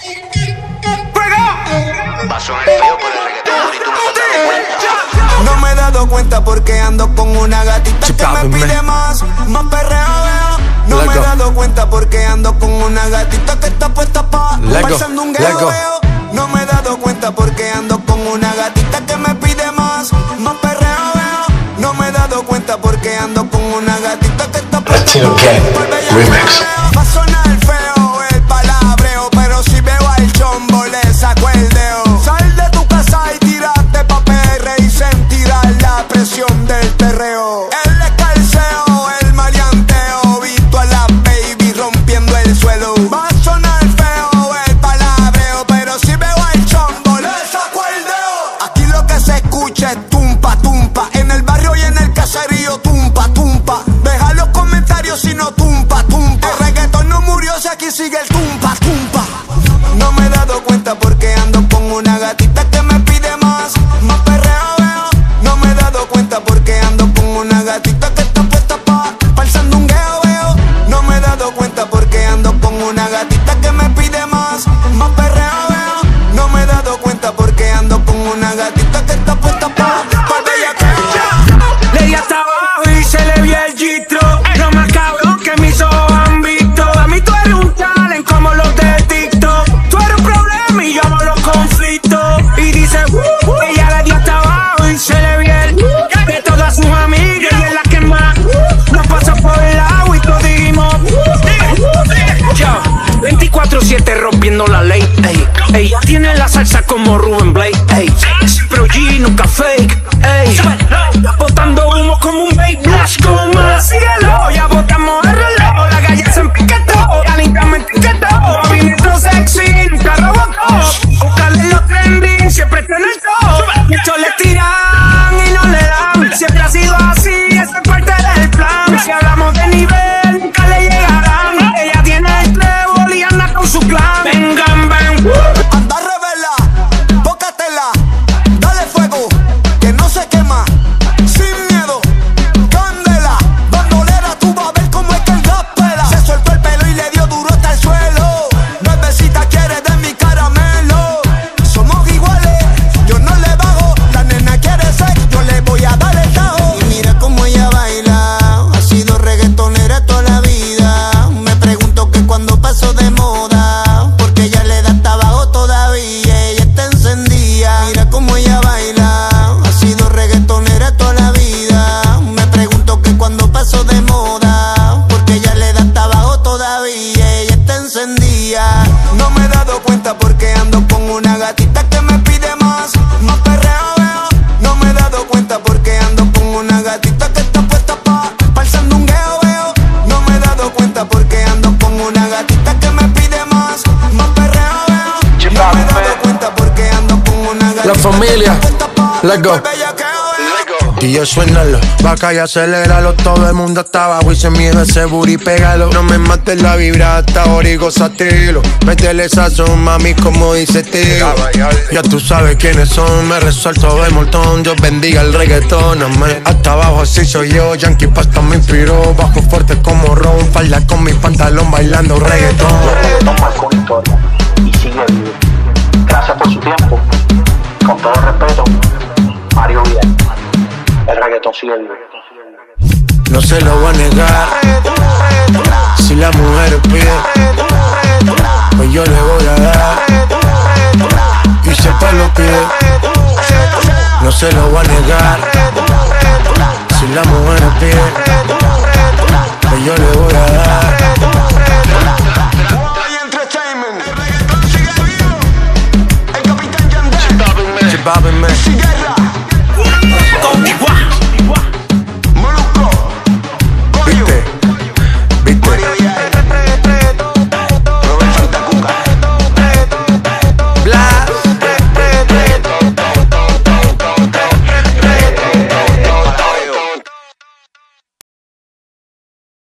Va a sonar feo por el reggaetón y tú no te das cuenta. No me he dado cuenta porque ando con una gatita que me pide más perreo veo. No me he dado cuenta porque ando con una gatita que está puesta pa' pasando un gueo veo. No me he dado cuenta porque ando con una gatita que me pide más perreo veo. No me he dado cuenta porque ando con una gatita que está puesta pa' Remix. Va a sonar feo el palabreo, pero si veo al chombo le saco el dedo. Sal de tu casa y tírate pa' PR y sentirás la presión del perreo. El escalceo, el maleanteo, visto a la baby rompiendo el suelo. Va a sonar feo el palabreo, pero si veo al chombo le saco el dedo. Aquí lo que se escucha es tumpa, tumpa. En el barrio y en el caserío tumpa, tumpa. Deja los comentarios si no tumpa, tumpa. El reggaetón no murió, si aquí sigue el tumpa, tumpa. No me he dado cuenta porque ando con una gatita que me pide más perreo veo. No me he dado cuenta porque ando con una gatita que está puesta pa' el sandungueo veo. No me he dado cuenta porque ando con una gatita que me pide más perreo veo. No me he dado cuenta porque ando con una gatita que está puesta pa' el bellaqueo. Le di hasta abajo y se le vio el gistro. Lo más cabrón que mis ojos han visto. A mí tú eres un talent como los de TikTok. Tú eres un problema y yo amo los conflictos. Y dice, ella le dio hasta abajo y se le vio el de todas sus amigas y es la que más nos pasó por el lado y todos dijimos yo, 24/7 rompiendo la ley, ey. Ella tiene la salsa como Rubén Blade, ey. Siempre OG, nunca fake, ey. Botando humo como un baby flash como el cielo. Ya botamos el reloj, la calle se empiquetó. Ya limpiamos el tiquetó. Movimiento sexy, nunca robocó. Buscarle los trending, siempre está en el top. Muchos le tiran y no le dan. Siempre ha sido así, esa es parte del plan. Si hablamos de nivel, nunca le llegarán. Ella tiene el trébol y anda con su clan. Vengan, ven. Anda revela, pócatela, dale fuego, que no se quema, sin miedo, cándela, bandolera, tú vas a ver cómo es que el gas pela. Se soltó el pelo y le dio duro hasta el suelo. Bebecita quiere de mi caramelo. Somos iguales, yo no le bajo. La nena quiere ser, yo le voy a dar el tajo. Y mira cómo ella baila, ha sido reggaetonera toda la vida. Me pregunto que cuando pasó de moda, porque ella le da hasta abajo todavía, ella está encendida. Mira cómo ella baila, ha sido reggaetonera toda la vida. Me pregunto que cuando pasó de moda, porque ella le da hasta abajo todavía, ella está encendida. No me he dado cuenta porque ando con una gatita que me pide más perreo veo. No me he dado cuenta porque ando con una gatita que está puesta pa' el sandungueo veo. No me he dado cuenta porque ando con una gatita que me pide más perreo veo. No me he dado cuenta porque ando con una gatita. La familia, que está puesta pa' let's go. el bellaqueo veo. Y yo suénalo, vaca y aceléralo. Todo el mundo está abajo y se miedo ese booty, pégalo. No me mates la vibra hasta ahora y gozatelo. Métele sazón, mami, como dice tío. Ya tú sabes quiénes son, me resuelto de montón. Dios bendiga el reggaetón, amén. Hasta abajo así soy yo, Yankee Pasta me inspiró. Bajo fuerte como Ron, falda con mi pantalón bailando reggaetón. El reggaetón marcó una historia y sigue vivo. Gracias por su tiempo. Con todo respeto, Mario Vidal. El reggaetón sigue vivo. No se lo voy a negar. Si la mujer pide, pues yo le voy a dar. Y si el palo pide, no se lo voy a negar. Si la mujer pide,